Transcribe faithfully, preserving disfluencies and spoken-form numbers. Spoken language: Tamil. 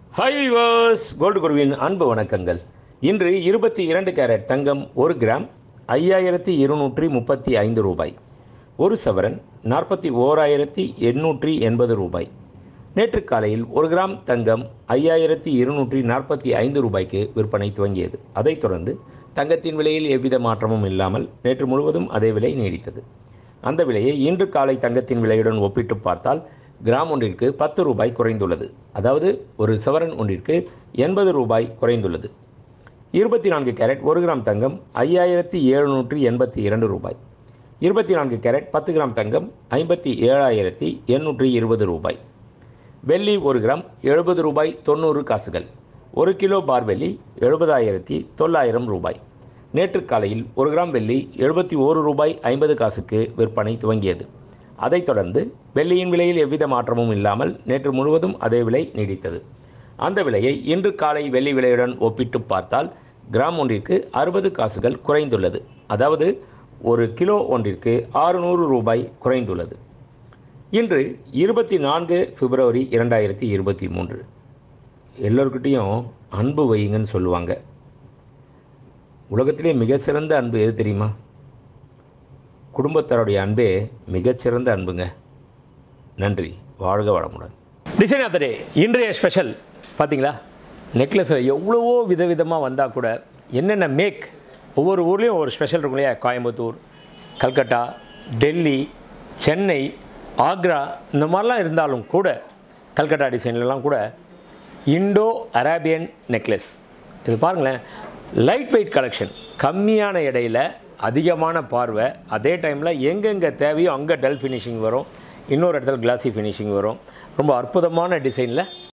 ஹாய் வியூவர்ஸ், கோல்டு குருவின் அன்பு வணக்கங்கள். இன்று இருபத்தி இரண்டு கேரட் தங்கம் ஒரு கிராம் ஐயாயிரத்தி இருநூற்றி முப்பத்தி ஐந்து ரூபாய், ஒரு சவரன் நாற்பத்தி ஓராயிரத்தி எண்ணூற்றி எண்பது ரூபாய். நேற்று காலையில் ஒரு கிராம் தங்கம் ஐயாயிரத்தி இருநூற்றி நாற்பத்தி ஐந்து ரூபாய்க்கு விற்பனை துவங்கியது. அதைத் தொடர்ந்து தங்கத்தின் விலையில் எவ்வித மாற்றமும் இல்லாமல் நேற்று முழுவதும் அதே விலை நீடித்தது. அந்த விலையை இன்று காலை தங்கத்தின் விலையுடன் ஒப்பிட்டு பார்த்தால் கிராம் ஒன்றிற்கு பத்து ரூபாய் குறைந்துள்ளது. அதாவது ஒரு சவரன் ஒன்றிற்கு எண்பது ரூபாய் குறைந்துள்ளது. இருபத்தி நான்கு கேரட் ஒரு கிராம் தங்கம் ஐயாயிரத்தி எழுநூற்றி எண்பத்தி இரண்டு ரூபாய். இருபத்தி நான்கு கேரட் பத்து கிராம் தங்கம் ஐம்பத்தி ஏழாயிரத்தி எண்ணூற்றி இருபது ரூபாய். வெள்ளி ஒரு கிராம் எழுபது ரூபாய் தொண்ணூறு காசுகள். ஒரு கிலோ பார் வெள்ளி எழுபதாயிரத்தி தொள்ளாயிரம் ரூபாய். நேற்று காலையில் ஒரு கிராம் வெள்ளி எழுபத்தி ஓரு ரூபாய் ஐம்பது காசுக்கு விற்பனை துவங்கியது. அதைத் தொடர்ந்து வெள்ளியின் விலையில் எவ்வித மாற்றமும் இல்லாமல் நேற்று முழுவதும் அதே விலை நீடித்தது. அந்த விலையை இன்று காலை வெள்ளி விலையுடன் ஒப்பிட்டு பார்த்தால் கிராம் ஒன்றிற்கு அறுபது காசுகள் குறைந்துள்ளது. அதாவது ஒரு கிலோ ஒன்றிற்கு ஆறுநூறு ரூபாய் குறைந்துள்ளது. இன்று இருபத்தி நான்கு பிப்ரவரி இரண்டாயிரத்தி இருபத்தி மூன்று. எல்லோருக்கிட்டையும் அன்பு வையுங்கன்னு சொல்லுவாங்க. உலகத்திலே மிக சிறந்த அன்பு எது தெரியுமா? குடும்பத்தாருடைய அன்பே மிகச்சிறந்த அன்புங்க. நன்றி. வாழ்க வளமுடன். டிசைன் ஆஃப் த டே இன்றைய ஸ்பெஷல் பார்த்தீங்களா? நெக்லஸில் எவ்வளவோ விதவிதமாக வந்தால் கூட என்னென்ன மேக் ஒவ்வொரு ஊர்லேயும் ஒவ்வொரு ஸ்பெஷல் இருக்கும் இல்லையா? கோயம்புத்தூர், கல்கட்டா, டெல்லி, சென்னை, ஆக்ரா இந்த மாதிரிலாம் இருந்தாலும் கூட கல்கட்டா டிசைன்லாம் கூட இண்டோ அரேபியன் நெக்லஸ் இது பாருங்களேன். லைட் வெயிட் கலெக்ஷன், கம்மியான எடையில் அதிகமான பார்வை, அதே டைமில் எங்கெங்கே தேவையோ அங்கே டல் ஃபினிஷிங் வரும், இன்னொரு இடத்துல கிளாஸி ஃபினிஷிங் வரும். ரொம்ப அற்புதமான டிசைனில்